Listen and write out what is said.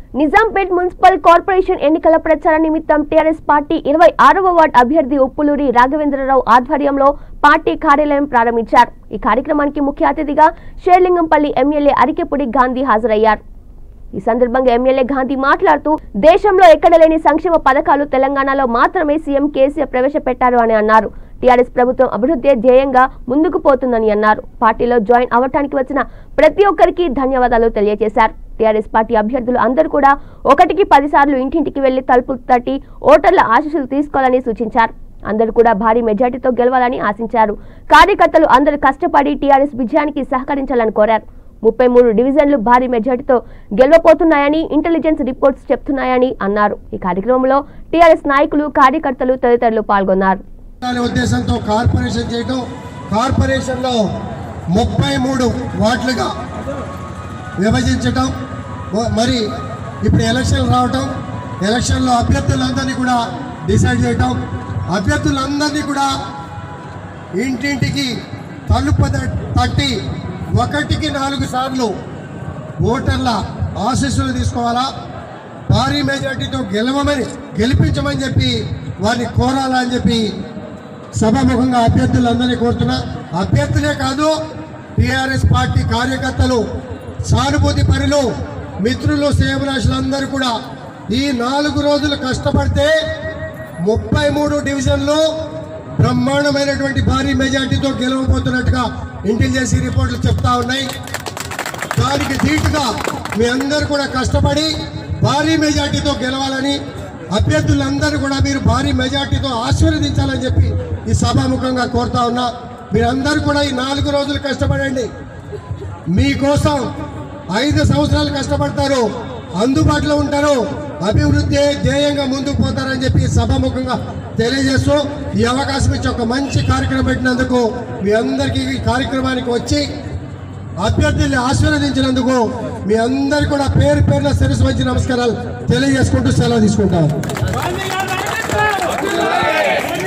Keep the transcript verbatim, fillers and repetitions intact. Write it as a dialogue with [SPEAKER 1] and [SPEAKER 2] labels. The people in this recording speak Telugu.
[SPEAKER 1] నిజాంపేట్ మున్సిపల్ కార్పొరేషన్ ఎన్నికల ప్రచార నిమిత్తం టీఆర్ఎస్ పార్టీ ఇరవై ఆరవ వార్డు అభ్యర్థి ఉప్పులూరి రాఘవేంద్రరావు ఆధ్వర్యంలో పార్టీ కార్యాలయం ప్రారంభించారు। ఈ కార్యక్రమానికి ముఖ్య అతిథిగా షేర్లింగంపల్లి ఎమ్మెల్యే అరికెపుడి గాంధీ హాజరయ్యారు। ఈ సందర్భంగా ఎమ్మెల్యే గాంధీ మాట్లాడుతూ దేశంలో ఎక్కడ లేని సంక్షేమ పథకాలు తెలంగాణలో మాత్రమే సీఎం కేసీఆర్ ప్రవేశపెట్టారు అని అన్నారు। టీఆర్ఎస్ ప్రభుత్వం అభివృద్ధి ధ్యేయంగా ముందుకు పోతుందని అన్నారు। పార్టీలో జాయిన్ అవడానికి వచ్చిన ప్రతి ఒక్కరికి ధన్యవాదాలు తెలియజేశారు। టీఆర్ఎస్ పార్టీ అభ్యర్థులు అందరూ కూడా ఒకటికి పది సార్లు ఇంటింటికి వెళ్లి తలుపులు తట్టి ఓటర్ల ఆశీస్సులు తీసుకోవాలని సూచించారు। అందరూ కూడా భారీ మెజార్టీతో గెలవాలని ఆశించారు। కార్యకర్తలు అందరూ కష్టపడి టీఆర్ఎస్ విజయానికి సహకరించాలని కోరారు। ముప్పై మూడు డివిజన్లు భారీ మెజార్టీతో గెలవబోతున్నాయని ఇంటెలిజెన్స్ రిపోర్ట్స్ చెప్తున్నాయని అన్నారు। ఈ కార్యక్రమంలో టీఆర్ఎస్ నాయకులు కార్యకర్తలు తదితరులు పాల్గొన్నారు।
[SPEAKER 2] ఉద్దేశంతో కార్పొరేషన్ చేయడం, కార్పొరేషన్ లో ముప్పై మూడు వార్డులుగా విభజించడం, మరి ఇప్పుడు ఎలక్షన్ రావటం, ఎలక్షన్లో అభ్యర్థులందరినీ కూడా డిసైడ్ చేయటం, అభ్యర్థులందరినీ కూడా ఇంటింటికి తలుపు తట్టి ఒకటికి నాలుగు సార్లు ఓటర్ల ఆశీస్సులు తీసుకోవాలా, భారీ మెజార్టీతో గెలవమని గెలిపించమని చెప్పి వారిని కోరాలా అని చెప్పి సభాముఖంగా అభ్యర్థులందరినీ కోరుతున్నా। అభ్యర్థులే కాదు, టీఆర్ఎస్ పార్టీ కార్యకర్తలు, సానుభూతి పరులు, మిత్రులు, శ్రేయభిలాషులందరూ కూడా ఈ నాలుగు రోజులు కష్టపడితే ముప్పై మూడు డివిజన్లు బ్రహ్మాండమైనటువంటి భారీ మెజార్టీతో గెలవబోతున్నట్టుగా ఇంటెలిజెన్స్ రిపోర్ట్లు చెప్తా ఉన్నాయి। దానికి ధీటుగా మీ అందరూ కూడా కష్టపడి భారీ మెజార్టీతో గెలవాలని, అభ్యర్థులందరూ కూడా మీరు భారీ మెజార్టీతో ఆశీర్వదించాలని చెప్పి ఈ సభాముఖంగా కోరుతా ఉన్నా। మీరందరూ కూడా ఈ నాలుగు రోజులు కష్టపడండి, మీకోసం ఐదు సంవత్సరాలు కష్టపడతారు, అందుబాటులో ఉంటారు, అభివృద్ధి ధ్యేయంగా ముందుకు పోతారని చెప్పి సభాముఖంగా తెలియజేస్తూ ఈ అవకాశం ఇచ్చి ఒక మంచి కార్యక్రమం పెట్టినందుకు మీ అందరికీ ఈ కార్యక్రమానికి వచ్చి అభ్యర్థుల్ని ఆశీర్వదించినందుకు మీ అందరు కూడా పేరు పేరున శిరస్సు వంచి నమస్కారాలు తెలియజేసుకుంటూ సెలవు తీసుకుంటారు।